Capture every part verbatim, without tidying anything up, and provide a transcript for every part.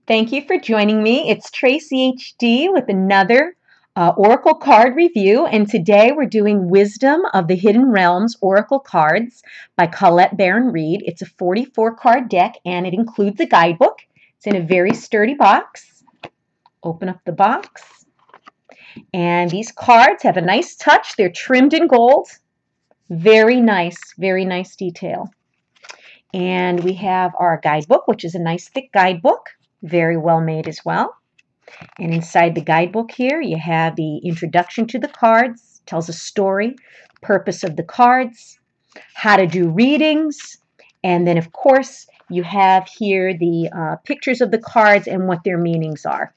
Thank you for joining me. It's Traceyhd with another uh, Oracle card review, and today we're doing Wisdom of the Hidden Realms Oracle cards by Colette Baron-Reid. It's a forty-four card deck, and it includes a guidebook. It's in a very sturdy box. Open up the box, and these cards have a nice touch. They're trimmed in gold. Very nice, very nice detail. And we have our guidebook, which is a nice thick guidebook. Very well made as well. And inside the guidebook here, you have the introduction to the cards, tells a story, purpose of the cards, how to do readings, and then of course you have here the uh, pictures of the cards and what their meanings are.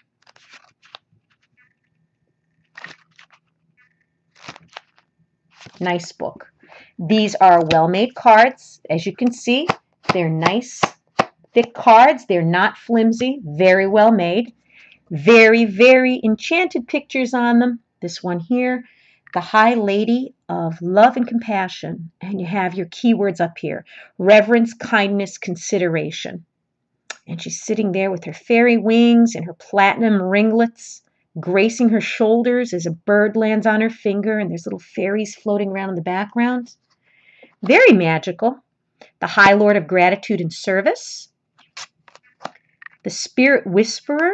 Nice book. These are well-made cards. As you can see, they're nice, thick cards. They're not flimsy, very well made. Very, very enchanted pictures on them. This one here, the High Lady of Love and Compassion. And you have your keywords up here. Reverence, kindness, consideration. And she's sitting there with her fairy wings and her platinum ringlets, gracing her shoulders as a bird lands on her finger, and there's little fairies floating around in the background. Very magical. The High Lord of Gratitude and Service. The Spirit Whisperer.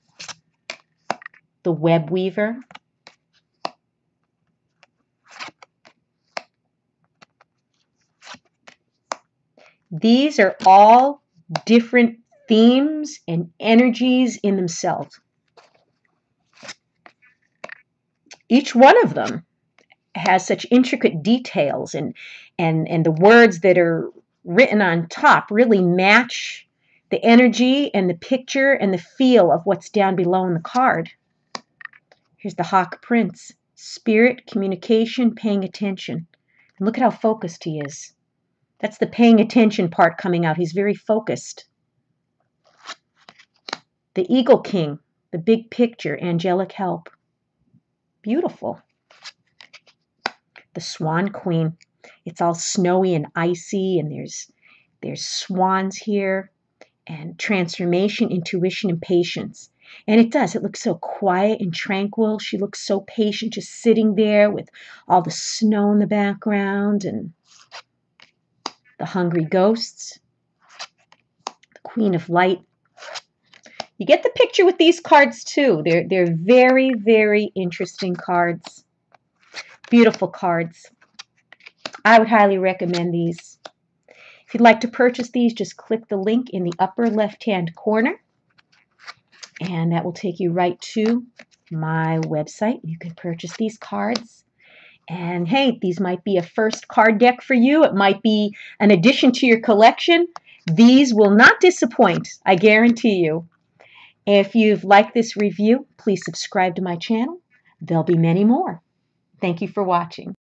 The Web Weaver. These are all different themes and energies in themselves. Each one of them has such intricate details, and, and, and the words that are written on top really match the energy and the picture and the feel of what's down below in the card. Here's the Hawk Prince. Spirit, communication, paying attention. And look at how focused he is. That's the paying attention part coming out. He's very focused. The Eagle King, the big picture, angelic help. Beautiful. The Swan Queen. It's all snowy and icy, and there's there's swans here, and transformation, intuition, and patience. And it does. It looks so quiet and tranquil. She looks so patient, just sitting there with all the snow in the background, and the Hungry Ghosts. The Queen of Light. You get the picture with these cards too. They're, they're very, very interesting cards. Beautiful cards. I would highly recommend these. If you'd like to purchase these, just click the link in the upper left-hand corner, and that will take you right to my website. You can purchase these cards. And hey, these might be a first card deck for you. It might be an addition to your collection. These will not disappoint, I guarantee you. If you've liked this review, please subscribe to my channel. There'll be many more. Thank you for watching.